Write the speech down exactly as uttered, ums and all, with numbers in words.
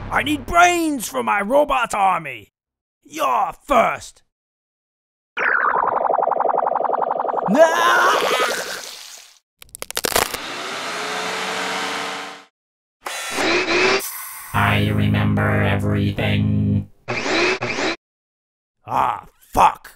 I need brains for my robot army. You're first. I remember everything. Ah, fuck.